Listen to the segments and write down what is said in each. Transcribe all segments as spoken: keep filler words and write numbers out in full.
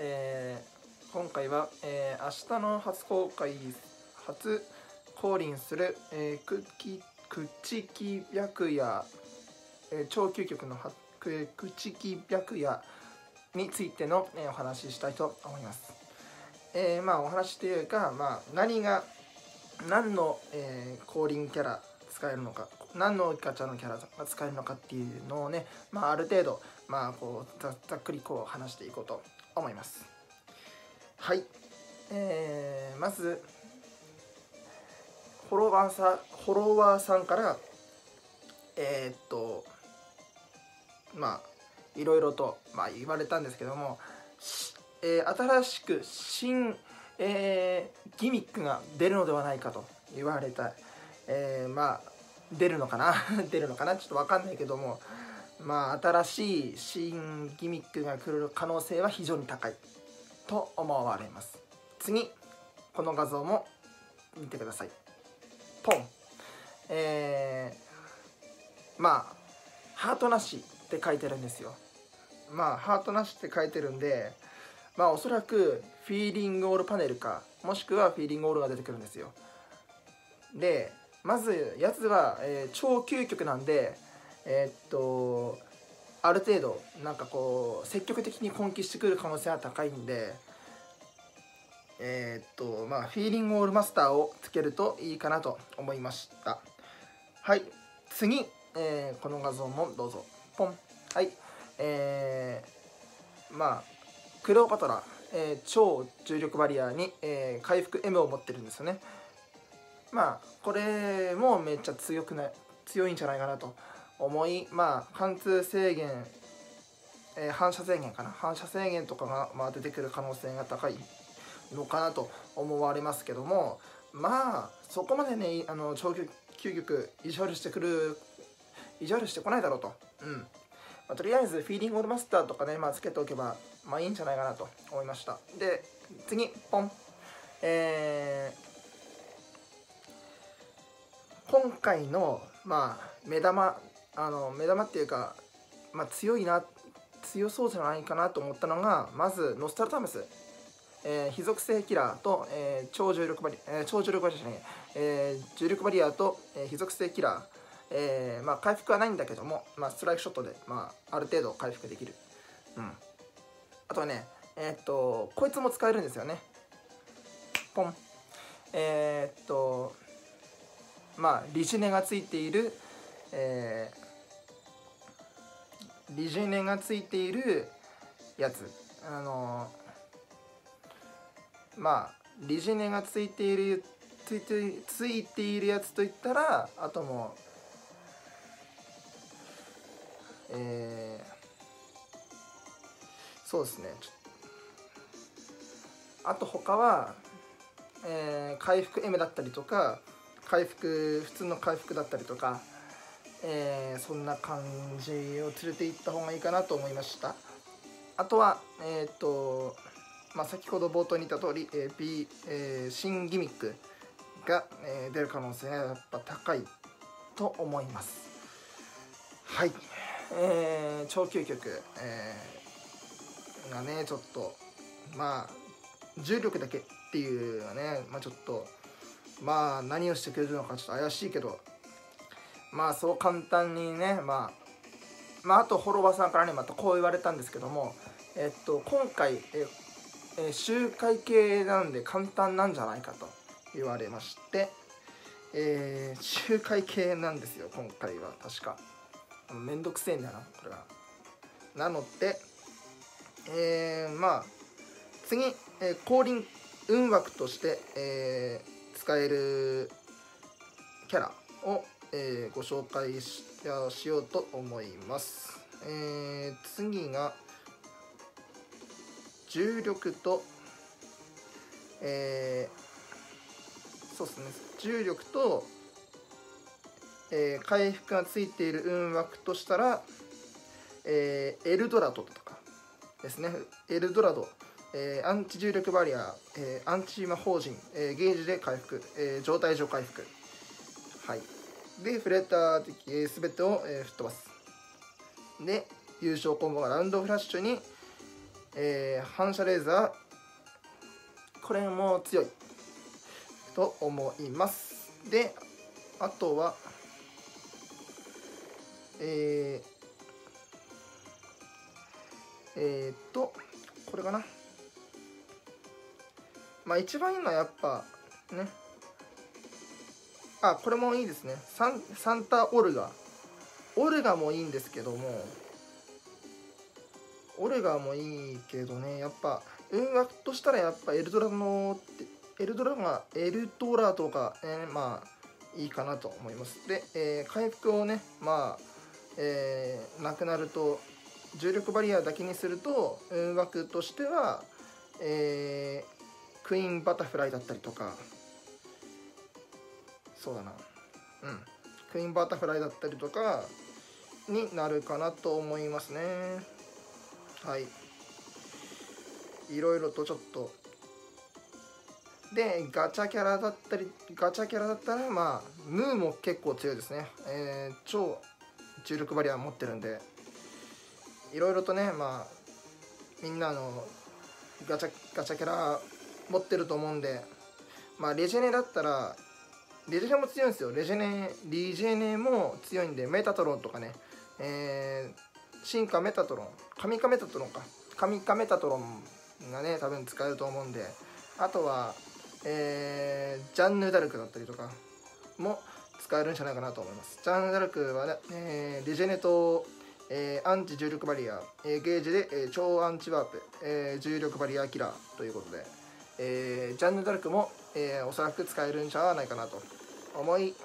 えー、今回は、えー、明日の初公開初降臨する、えー、くき口木白夜、えー、超究極のはく口木白夜についての、えー、お話ししたいと思います。えー、まあお話というか、まあ、何が何の、えー、降臨キャラ使えるのか、何のガチャのキャラが使えるのかっていうのをね、まあ、ある程度、まあ、こう ざ, ざっくりこう話していこうと思います。はい、えー、まずフォロワーさんフォロワーさんからえー、っとまあいろいろと、まあ、言われたんですけども、えー、新しく新、えー、ギミックが出るのではないかと言われた、えー、まあ出るのかな出るのかなちょっと分かんないけども、まあ新しい新ギミックが来る可能性は非常に高いと思われます。次、この画像も見てください。ポン。えー、まあハートなしって書いてるんですよ。まあハートなしって書いてるんで、まあおそらくフィーリングオールパネルか、もしくはフィーリングオールが出てくるんですよ。でまずやつは、えー、超究極なんで、えー、っとある程度なんかこう積極的に根気してくる可能性は高いんで、えー、っとまあフィーリングオールマスターをつけるといいかなと思いました。はい、次、えー、この画像もどうぞ。ポン。はい、えー、まあクレオパトラ、えー、超重力バリアに、えー、回復 エム を持ってるんですよね。まあこれもめっちゃ強くない強いんじゃないかなと思い、まあ貫通制限、えー、反射制限かな反射制限とかが、まあ、出てくる可能性が高いのかなと思われますけども、まあそこまでねあの超究極意地悪してくる意地悪してこないだろうと、うんまあ、とりあえずフィーリングオールマスターとかね、まあ、つけておけばまあいいんじゃないかなと思いました。で次ポン、えー今回の、まあ、目玉あの目玉っていうか、まあ、強いな強そうじゃないかなと思ったのが、まずノスタルタムス、えー、非属性キラーと、えー、超重力バリ、えー、超重力バリアじゃない、えー、重力バリアと、えー、非属性キラー、えーまあ、回復はないんだけども、まあ、ストライクショットで、まあ、ある程度回復できる、うん、あとはねえー、っとこいつも使えるんですよね。ポン。えー、っとまあリジネがついている、えー、リジネがついているやつ、あのー、まあリジネがついているついてついているやつといったら、あともうえー、そうですね、あと他は、えー、回復 エム だったりとか回復普通の回復だったりとか、えー、そんな感じを連れて行った方がいいかなと思いました。あとはえっ、ー、とまあ先ほど冒頭に言った通り、えー B えー、新ギミックが、えー、出る可能性がやっぱ高いと思います。はい、えー、超究極、えー、がねちょっとまあ重力だけっていうのはね、まあ、ちょっとまあ何をしてくれるのかちょっと怪しいけど、まあそう簡単にね、まあ、まああとフォロワーさんからねまたこう言われたんですけども、えっと今回え、え周回系なんで簡単なんじゃないかと言われまして、えー、周回系なんですよ今回は。確かめんどくせえんだよなこれは。なのでえー、まあ次、えー、降臨運枠として、えー、使えるキャラを、えー、ご紹介 し, しようと思います。えー、次が重力と、えー、そうですね重力と、えー、回復がついている運枠としたら、えー、エルドラドとかですね。エルドラド、えー、アンチ重力バリア、えー、アンチ魔法陣、えー、ゲージで回復、えー、状態上回復、はいで触れた敵すべてを、えー、吹っ飛ばす。で優勝コンボがラウンドフラッシュに、 えー、反射レーザー、これも強いと思います。であとはえー、えー、っとこれかな。まあ一番いいのはやっぱね、あ、これもいいですね。サン、サンタオルガ。オルガもいいんですけども、オルガもいいけどね、やっぱ運枠としたらやっぱエルドラのエルドラがエルドラとか、えー、まあいいかなと思います。で、えー、回復をね、まあ、えー、なくなると重力バリアだけにすると運枠としては、えー、クイーンバタフライだったりとか、そうだな、うん、クイーンバタフライだったりとかになるかなと思いますね。はい、いろいろとちょっとでガチャキャラだったりガチャキャラだったらまあムーも結構強いですね。えー、超重力バリア持ってるんで、いろいろとね、まあみんなのガチャガチャキャラ持ってると思うんで、まあレジェネだったらレジェネも強いんですよ。レジェネリジェネも強いんで、メタトロンとかね、えー、進化メタトロン、神化メタトロンか神化メタトロンがね多分使えると思うんで、あとは、えー、ジャンヌ・ダルクだったりとかも使えるんじゃないかなと思います。ジャンヌ・ダルクはね、えー、レジェネと、えー、アンチ重力バリア、えー、ゲージで、えー、超アンチワープ、えー、重力バリアキラーということで、えー、ジャンヌ・ダルクも、えー、おそらく使えるんじゃないかなと思い、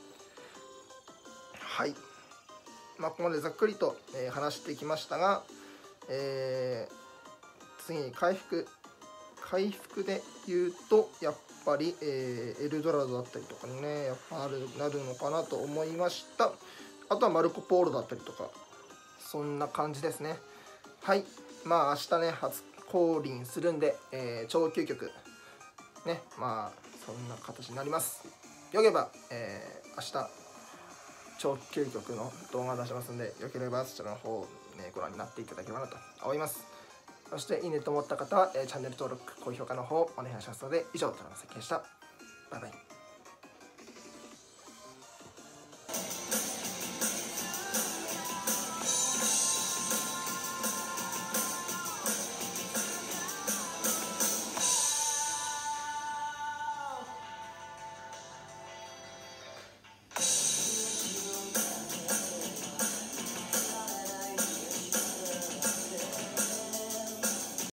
はい、まあ、ここまでざっくりと、えー、話してきましたが、えー、次に回復回復で言うとやっぱり、えー、エルドラドだったりとかにねやっぱあるなるのかなと思いました。あとはマルコ・ポーロだったりとか、そんな感じですね。はい、まあ明日ね初降臨するんで、えー、超究極ね、まあそんな形になります。よければ、えー、明日超究極の動画出しますんで、よければそちらの方を、ね、ご覧になっていただければなと思います。そしていいねと思った方は、えー、チャンネル登録高評価の方お願いしますので、以上トラマセキでした。バイバイ。